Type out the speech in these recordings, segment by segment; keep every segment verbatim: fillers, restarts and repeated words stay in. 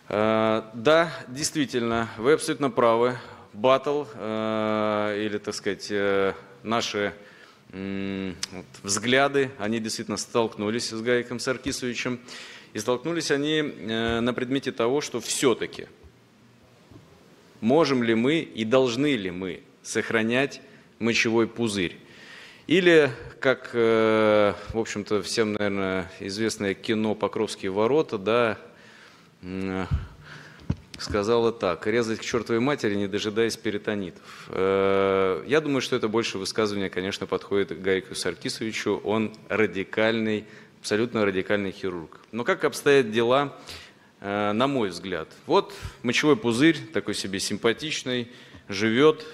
Да, действительно, вы абсолютно правы. Баттл или, так сказать, наши взгляды, они действительно столкнулись с Гариком Саркисовичем. И столкнулись они на предмете того, что все-таки можем ли мы и должны ли мы сохранять мочевой пузырь. Или, как, в общем-то, всем, наверное, известное кино «Покровские ворота», да, сказала так: резать к чертовой матери, не дожидаясь перитонитов. Я думаю, что это больше высказывание, конечно, подходит к Гарику Саркисовичу. Он радикальный, абсолютно радикальный хирург. Но как обстоят дела, на мой взгляд? Вот мочевой пузырь, такой себе симпатичный, живет,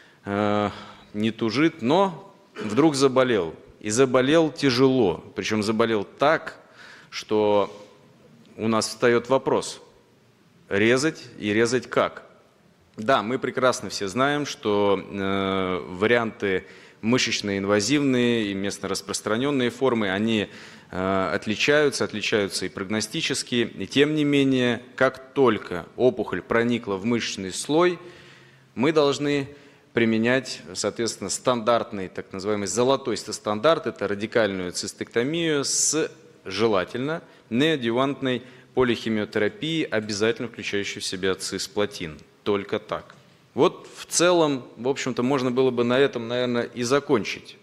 не тужит, но вдруг заболел. И заболел тяжело. Причем заболел так, что у нас встает вопрос: резать и резать как? Да, мы прекрасно все знаем, что э, варианты мышечно-инвазивные и местно распространенные формы, они э, отличаются, отличаются и прогностически. И тем не менее, как только опухоль проникла в мышечный слой, мы должны применять, соответственно, стандартный, так называемый золотой стандарт, это радикальную цистектомию с желательно неоадъювантной полихимиотерапией, обязательно включающей в себя цисплатин. Только так. Вот в целом, в общем-то, можно было бы на этом, наверное, и закончить.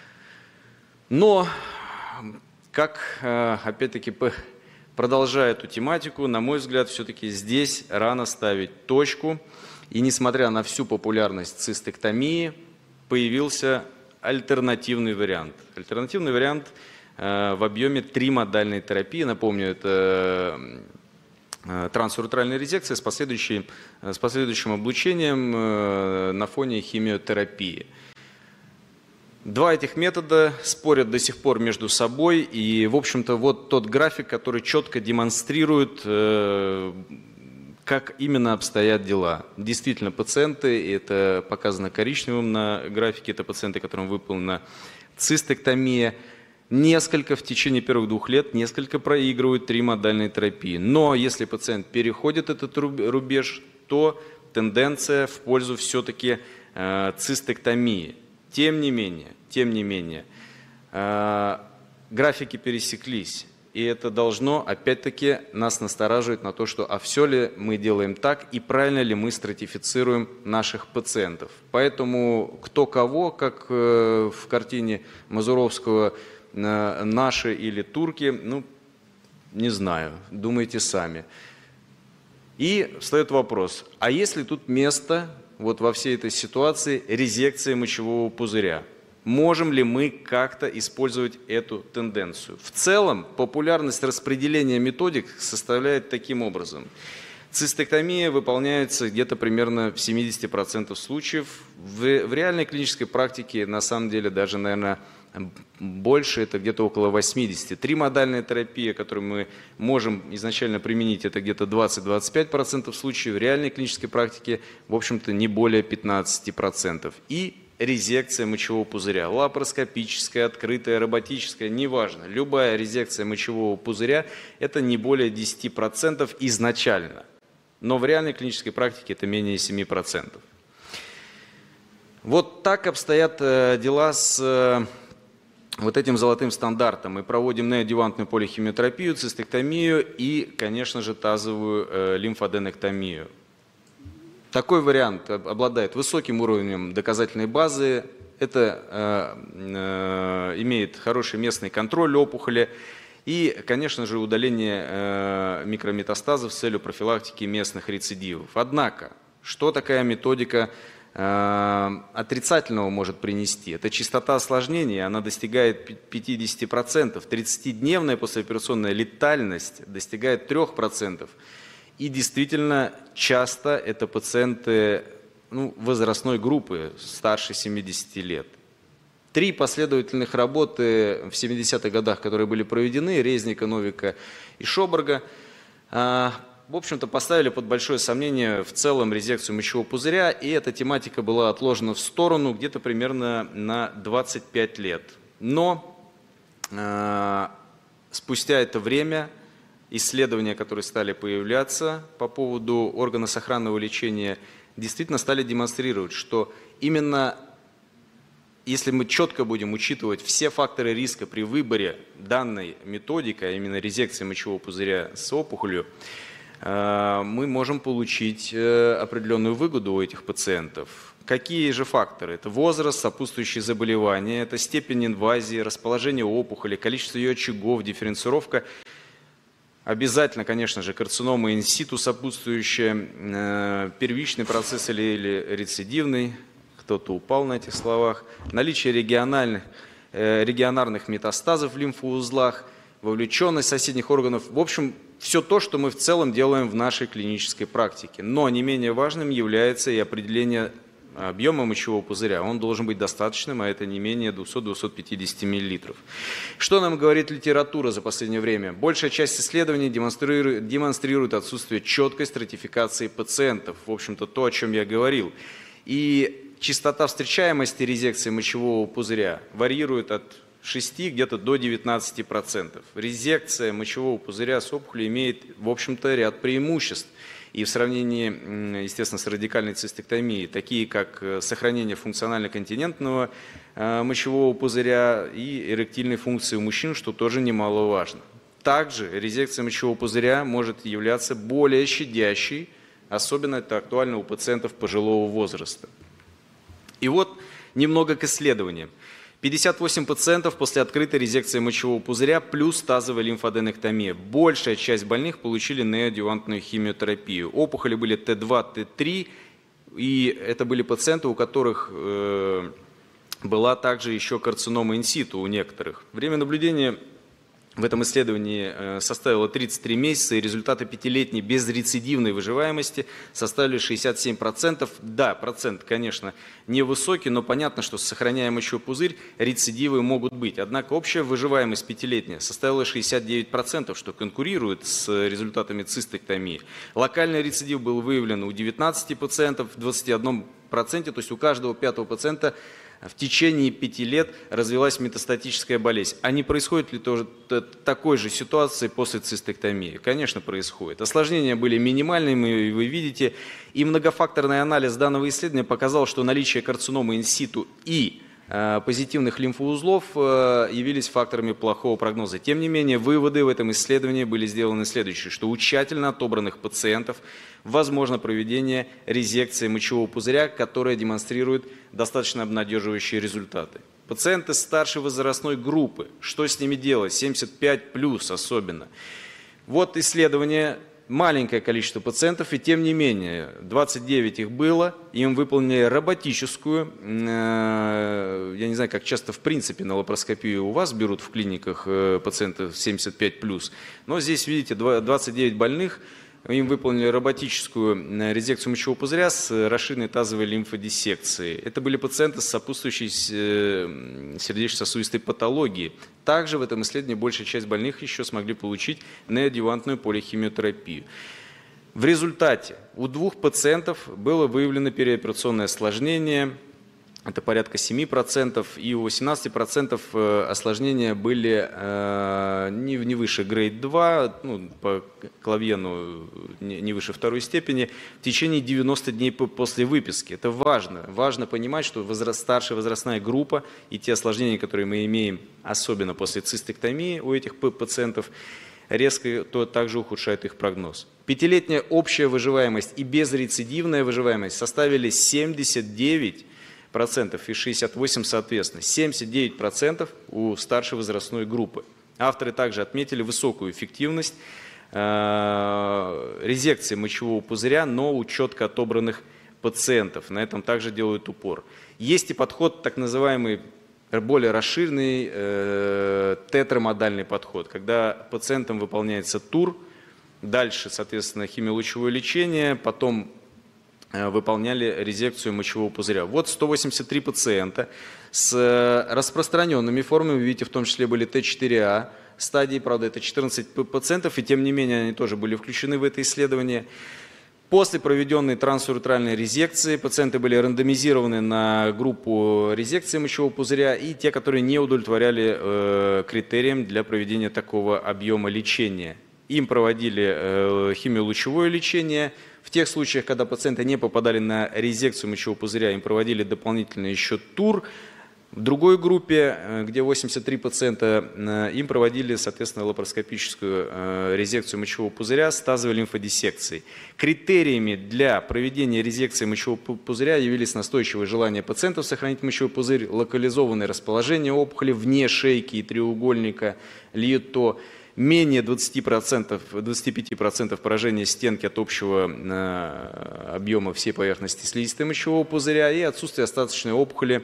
Но, как, опять-таки, продолжая эту тематику, на мой взгляд, все-таки здесь рано ставить точку. И несмотря на всю популярность цистектомии, появился альтернативный вариант. Альтернативный вариант э, в объеме тримодальной терапии. Напомню, это э, трансуретральная резекция с, последующей, с последующим облучением э, на фоне химиотерапии. Два этих метода спорят до сих пор между собой. И, в общем-то, вот тот график, который четко демонстрирует, э, как именно обстоят дела. Действительно, пациенты, и это показано коричневым на графике, это пациенты, которым выполнена цистектомия, несколько в течение первых двух лет, несколько проигрывают тримодальной терапии. Но если пациент переходит этот рубеж, то тенденция в пользу все-таки э, цистектомии. Тем не менее, тем не менее, э, графики пересеклись. И это должно, опять-таки, нас настораживать на то, что а все ли мы делаем так и правильно ли мы стратифицируем наших пациентов. Поэтому кто кого, как в картине Мазуровского, наши или турки, ну, не знаю, думайте сами. И встает вопрос: а есть ли тут место вот во всей этой ситуации резекции мочевого пузыря? Можем ли мы как-то использовать эту тенденцию? В целом, популярность распределения методик составляет таким образом. Цистектомия выполняется где-то примерно в семидесяти процентах случаев. В, в реальной клинической практике, на самом деле, даже, наверное, больше, это где-то около восьмидесяти. Тримодальная терапия, которую мы можем изначально применить, это где-то двадцать-двадцать пять процентов случаев. В реальной клинической практике, в общем-то, не более пятнадцати процентов. И резекция мочевого пузыря, лапароскопическая, открытая, роботическая, неважно. Любая резекция мочевого пузыря – это не более десяти процентов изначально. Но в реальной клинической практике это менее семи процентов. Вот так обстоят дела с вот этим золотым стандартом. Мы проводим неоадъювантную полихимиотерапию, цистектомию и, конечно же, тазовую лимфоденектомию. Такой вариант обладает высоким уровнем доказательной базы, это э, э, имеет хороший местный контроль опухоли и, конечно же, удаление э, микрометастазов с целью профилактики местных рецидивов. Однако, что такая методика э, отрицательного может принести? Это частота осложнений, она достигает пятидесяти процентов, тридцатидневная послеоперационная летальность достигает трёх процентов. И действительно, часто это пациенты ну, возрастной группы, старше семидесяти лет. Три последовательных работы в семидесятых годах, которые были проведены, Резника, Новика и Шоберга, в общем-то, поставили под большое сомнение в целом резекцию мочевого пузыря, и эта тематика была отложена в сторону где-то примерно на двадцать пять лет. Но спустя это время исследования, которые стали появляться по поводу органосохранного лечения, действительно стали демонстрировать, что именно если мы четко будем учитывать все факторы риска при выборе данной методики, а именно резекции мочевого пузыря с опухолью, мы можем получить определенную выгоду у этих пациентов. Какие же факторы? Это возраст, сопутствующие заболевания, это степень инвазии, расположение опухоли, количество ее очагов, дифференцировка. Обязательно, конечно же, карцинома инситу сопутствующая, первичный процесс или, или рецидивный, кто-то упал на этих словах, наличие региональных, регионарных метастазов в лимфоузлах, вовлеченность соседних органов. В общем, все то, что мы в целом делаем в нашей клинической практике. Но не менее важным является и определение объема мочевого пузыря. Он должен быть достаточным, а это не менее двухсот — двухсот пятидесяти миллилитров. Что нам говорит литература за последнее время? Большая часть исследований демонстрирует, демонстрирует отсутствие четкой стратификации пациентов. В общем-то, то, о чем я говорил. И частота встречаемости резекции мочевого пузыря варьирует от шести где-то до девятнадцати процентов. Резекция мочевого пузыря с опухолью имеет, в общем-то, ряд преимуществ. И в сравнении, естественно, с радикальной цистектомией, такие как сохранение функционально-континентного мочевого пузыря и эректильной функции у мужчин, что тоже немаловажно. Также резекция мочевого пузыря может являться более щадящей, особенно это актуально у пациентов пожилого возраста. И вот немного к исследованиям. пятьдесят восемь пациентов после открытой резекции мочевого пузыря плюс тазовая лимфоденектомия. Большая часть больных получили неоадъювантную химиотерапию. Опухоли были Т два, Т три, и это были пациенты, у которых э, была также еще карцинома инситу у некоторых. Время наблюдения в этом исследовании составило тридцать три месяца, и результаты пятилетней безрецидивной выживаемости составили шестьдесят семь процентов. Да, процент, конечно, невысокий, но понятно, что сохраняя мочевой пузырь, рецидивы могут быть. Однако общая выживаемость пятилетняя составила шестьдесят девять процентов, что конкурирует с результатами цистектомии. Локальный рецидив был выявлен у девятнадцати пациентов, в двадцати одном проценте, то есть у каждого пятого пациента в течение пяти лет развилась метастатическая болезнь. А не происходит ли тоже такой же ситуации после цистектомии? Конечно, происходит. Осложнения были минимальными, вы видите. И многофакторный анализ данного исследования показал, что наличие карциномы инситу и э, позитивных лимфоузлов э, явились факторами плохого прогноза. Тем не менее, выводы в этом исследовании были сделаны следующие, что у тщательно отобранных пациентов возможно проведение резекции мочевого пузыря, которая демонстрирует достаточно обнадеживающие результаты. Пациенты старшей возрастной группы, что с ними делать, семьдесят пять плюс особенно. Вот исследование, маленькое количество пациентов, и тем не менее, двадцать девять их было, им выполнили роботическую, э, я не знаю, как часто в принципе на лапароскопию у вас берут в клиниках э, пациентов семьдесят пять плюс, но здесь, видите, двадцать девять больных, им выполнили роботическую резекцию мочевого пузыря с расширенной тазовой лимфодиссекцией. Это были пациенты с сопутствующей сердечно-сосудистой патологией. Также в этом исследовании большая часть больных еще смогли получить неоадъювантную полихимиотерапию. В результате у двух пациентов было выявлено переоперационное осложнение, это порядка семи процентов, и у восемнадцати процентов осложнения были э, не, не выше грейд два, ну, по Клавьену не, не выше второй степени, в течение девяноста дней после выписки. Это важно. Важно понимать, что возраст, старшая возрастная группа и те осложнения, которые мы имеем, особенно после цистектомии у этих пациентов, резко то также ухудшает их прогноз. Пятилетняя общая выживаемость и безрецидивная выживаемость составили семьдесят девять процентов и шестьдесят восемь процентов соответственно. семьдесят девять процентов у старшей возрастной группы. Авторы также отметили высокую эффективность э, резекции мочевого пузыря, но у четко отобранных пациентов. На этом также делают упор. Есть и подход, так называемый более расширенный э, тетрамодальный подход, когда пациентам выполняется тур, дальше, соответственно, химиолучевое лечение, потом выполняли резекцию мочевого пузыря. Вот сто восемьдесят три пациента с распространенными формами, видите, в том числе были Т четыре А стадии, правда, это четырнадцать пациентов, и тем не менее они тоже были включены в это исследование. После проведенной трансуретральной резекции пациенты были рандомизированы на группу резекции мочевого пузыря и те, которые не удовлетворяли э, критериям для проведения такого объема лечения. им проводили химиолучевое лечение. В тех случаях, когда пациенты не попадали на резекцию мочевого пузыря, им проводили дополнительно еще тур. В другой группе, где восемьдесят три пациента, им проводили, соответственно, лапароскопическую резекцию мочевого пузыря с тазовой лимфодиссекцией. Критериями для проведения резекции мочевого пузыря явились настойчивое желание пациентов сохранить мочевой пузырь, локализованное расположение опухоли вне шейки и треугольника Льетто, менее двадцати процентов, двадцати пяти процентов поражения стенки от общего объема всей поверхности слизистой мочевого пузыря и отсутствие остаточной опухоли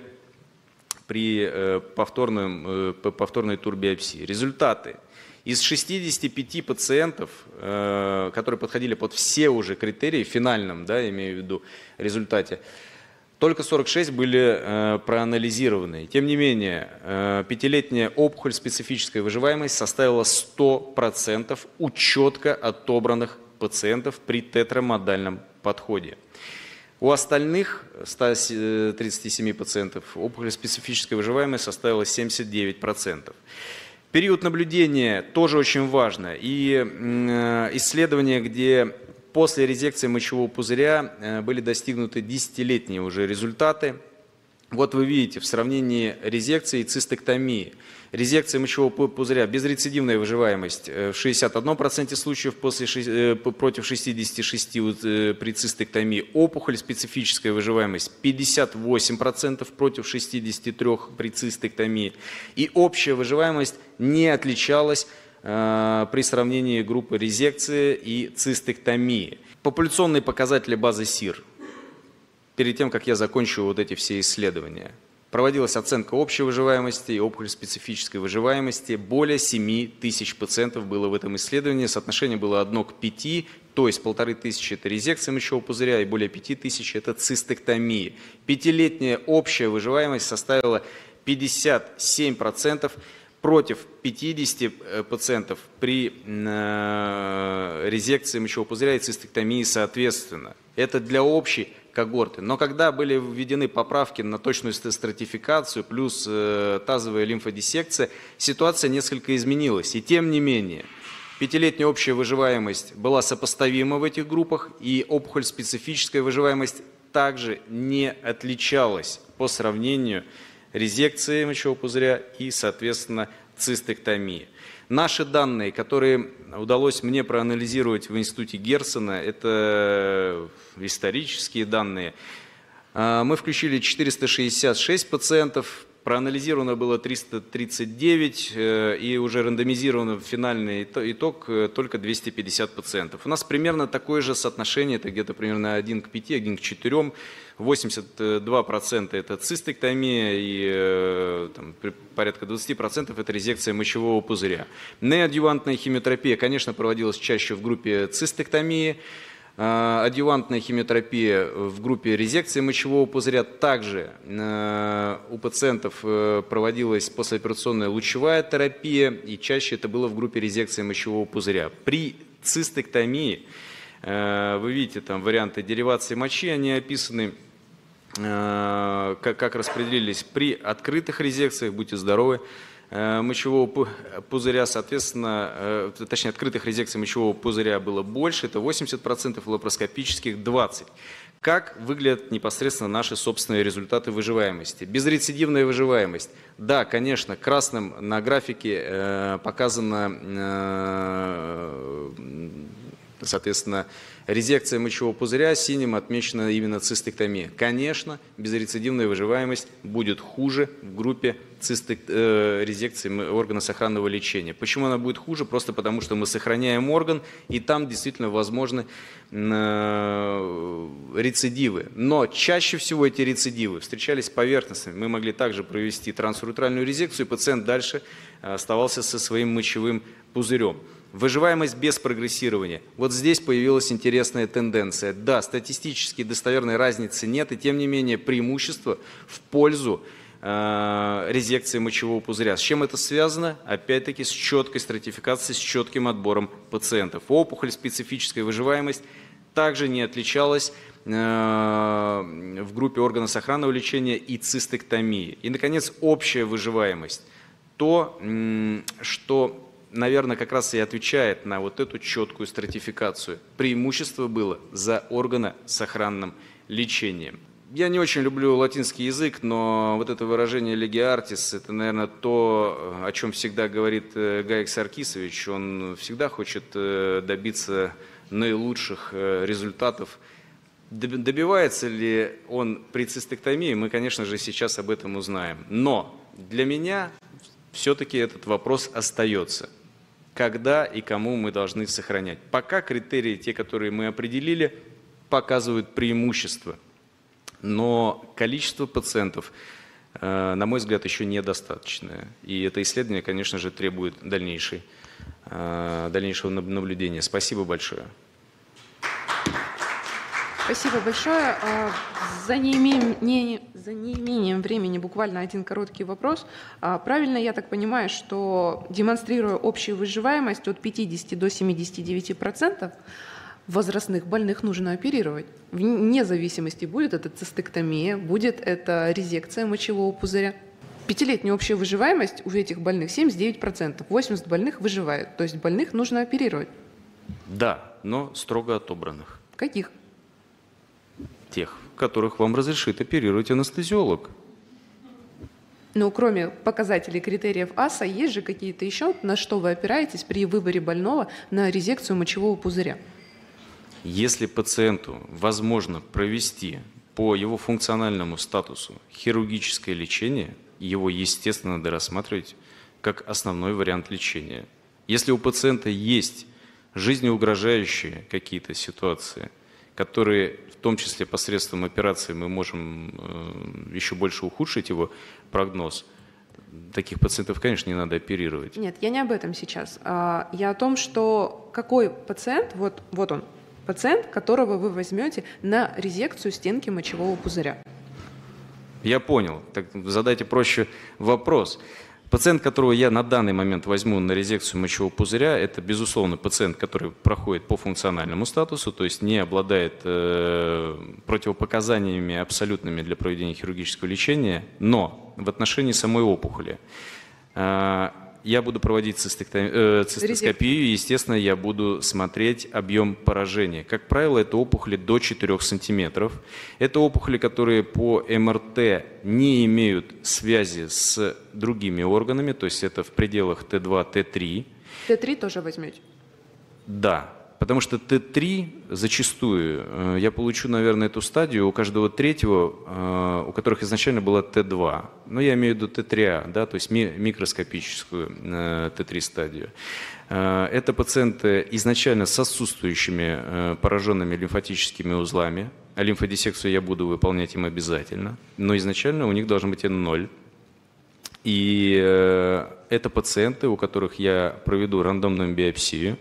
при повторной, повторной турбиопсии. Результаты. Из шестидесяти пяти пациентов, которые подходили под все уже критерии, в финальном, да, имею в виду, результате, только сорок шесть были проанализированы. Тем не менее, пятилетняя опухоль специфической выживаемость составила сто процентов у четко отобранных пациентов при тетрамодальном подходе. У остальных ста тридцати семи пациентов опухоль специфической выживаемости составила семьдесят девять процентов. Период наблюдения тоже очень важно. И исследования, где после резекции мочевого пузыря были достигнуты десятилетние уже результаты. Вот вы видите, в сравнении резекции и цистэктомии. Резекция мочевого пузыря, безрецидивная выживаемость в шестидесяти одном проценте случаев после, против шестидесяти шести процентов при цистэктомии. Опухоль, специфическая выживаемость пятьдесят восемь процентов против шестидесяти трёх процентов при цистэктомии. И общая выживаемость не отличалась э, при сравнении группы резекции и цистэктомии. Популяционные показатели базы СИР. Перед тем, как я закончу вот эти все исследования. Проводилась оценка общей выживаемости и опухоль специфической выживаемости. Более семи тысяч пациентов было в этом исследовании. Соотношение было одно к пяти, то есть полторы тысячи – это резекция мочевого пузыря и более пяти тысяч – это цистэктомия. Пятилетняя общая выживаемость составила пятьдесят семь процентов против пятидесяти процентов при резекции мочевого пузыря и цистэктомии соответственно. Это для общей когорты. Но когда были введены поправки на точную стратификацию плюс э, тазовая лимфодиссекция, ситуация несколько изменилась. И тем не менее, пятилетняя общая выживаемость была сопоставима в этих группах, и опухоль специфическая выживаемость также не отличалась по сравнению резекции мочевого пузыря и, соответственно, цистэктомии. Наши данные, которые удалось мне проанализировать в институте Герцена, это исторические данные. Мы включили четыреста шестьдесят шесть пациентов, проанализировано было триста тридцать девять, и уже рандомизировано финальный итог только двести пятьдесят пациентов. У нас примерно такое же соотношение, это где-то примерно один к пяти, один к четырем. восемьдесят два процента это цистэктомия и там, порядка двадцати процентов это резекция мочевого пузыря. Неадъювантная химиотерапия, конечно, проводилась чаще в группе цистэктомии. Адъювантная химиотерапия в группе резекции мочевого пузыря. Также у пациентов проводилась послеоперационная лучевая терапия, и чаще это было в группе резекции мочевого пузыря. При цистэктомии, вы видите там варианты деривации мочи, они описаны, как, как распределились при открытых резекциях, будьте здоровы, мочевого пузыря, соответственно, точнее открытых резекций мочевого пузыря было больше, это восемьдесят процентов, лапароскопических двадцать процентов. Как выглядят непосредственно наши собственные результаты выживаемости? Безрецидивная выживаемость. Да, конечно, красным на графике э, показано, э, соответственно, резекция мочевого пузыря, синим отмечена именно цистэктомия. Конечно, безрецидивная выживаемость будет хуже в группе цистек, э, резекции органа сохранного лечения. Почему она будет хуже? Просто потому, что мы сохраняем орган, и там действительно возможны э, рецидивы. Но чаще всего эти рецидивы встречались поверхностными. Мы могли также провести трансуретральную резекцию, и пациент дальше оставался со своим мочевым пузырем. Выживаемость без прогрессирования. Вот здесь появилась интересная тенденция. Да, статистически достоверной разницы нет, и тем не менее преимущество в пользу э, резекции мочевого пузыря. С чем это связано? Опять-таки с четкой стратификацией, с четким отбором пациентов. Опухоль, специфическая выживаемость также не отличалась э, в группе органов сохранного лечения и цистэктомии. И, наконец, общая выживаемость. То, что наверное, как раз и отвечает на вот эту четкую стратификацию. Преимущество было за органосохранным лечением. Я не очень люблю латинский язык, но вот это выражение «lege artis» – это, наверное, то, о чем всегда говорит Гаик Саркисович. Он всегда хочет добиться наилучших результатов. Добивается ли он при цистектомии, мы, конечно же, сейчас об этом узнаем. Но для меня все-таки этот вопрос остается. Когда и кому мы должны сохранять? Пока критерии, те, которые мы определили, показывают преимущество. Но количество пациентов, на мой взгляд, еще недостаточное. И это исследование, конечно же, требует дальнейшей, дальнейшего наблюдения. Спасибо большое. Спасибо большое. За неимением, не, за неимением времени буквально один короткий вопрос. Правильно я так понимаю, что, демонстрируя общую выживаемость от пятидесяти до семидесяти девяти процентов, возрастных больных нужно оперировать. Вне зависимости, будет это цистектомия, будет это резекция мочевого пузыря. Пятилетняя общая выживаемость у этих больных семьдесят девять процентов, восемьдесят больных выживают. То есть больных нужно оперировать. Да, но строго отобранных. Каких? Тех, которых вам разрешит оперировать анестезиолог. Ну, кроме показателей критериев АСА, есть же какие-то еще, на что вы опираетесь при выборе больного на резекцию мочевого пузыря? Если пациенту возможно провести по его функциональному статусу хирургическое лечение, его, естественно, надо рассматривать как основной вариант лечения. Если у пациента есть жизнеугрожающие какие-то ситуации, которые в том числе посредством операции мы можем э, еще больше ухудшить его прогноз, таких пациентов, конечно, не надо оперировать. Нет, я не об этом сейчас. Я о том, что какой пациент, вот, вот он, пациент, которого вы возьмете на резекцию стенки мочевого пузыря. Я понял. Так задайте проще вопрос. Пациент, которого я на данный момент возьму на резекцию мочевого пузыря, это, безусловно, пациент, который проходит по функциональному статусу, то есть не обладает э, противопоказаниями абсолютными для проведения хирургического лечения, но в отношении самой опухоли э, я буду проводить цистектомию, э, цистоскопию, и, естественно, я буду смотреть объем поражения. Как правило, это опухоли до четырёх сантиметров. Это опухоли, которые по эм эр тэ не имеют связи с другими органами, то есть это в пределах Т два, Т три. Т три тоже возьмете? Да, потому что Т три зачастую, э, я получу, наверное, эту стадию у каждого третьего, э, у которых изначально была Т два. Но я имею в виду Т три А, да, то есть ми микроскопическую э, Т три стадию. Э, это пациенты изначально с отсутствующими э, пораженными лимфатическими узлами. А лимфодиссекцию я буду выполнять им обязательно. Но изначально у них должен быть эн ноль. И э, это пациенты, у которых я проведу рандомную биопсию.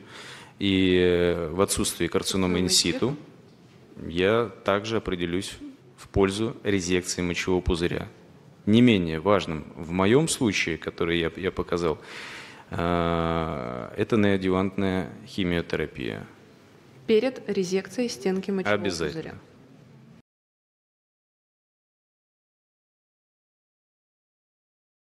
И в отсутствии карциномы инситу я также определюсь в пользу резекции мочевого пузыря. Не менее важным в моем случае, который я, я показал, это неоадъювантная химиотерапия. Перед резекцией стенки мочевого Обязательно. пузыря.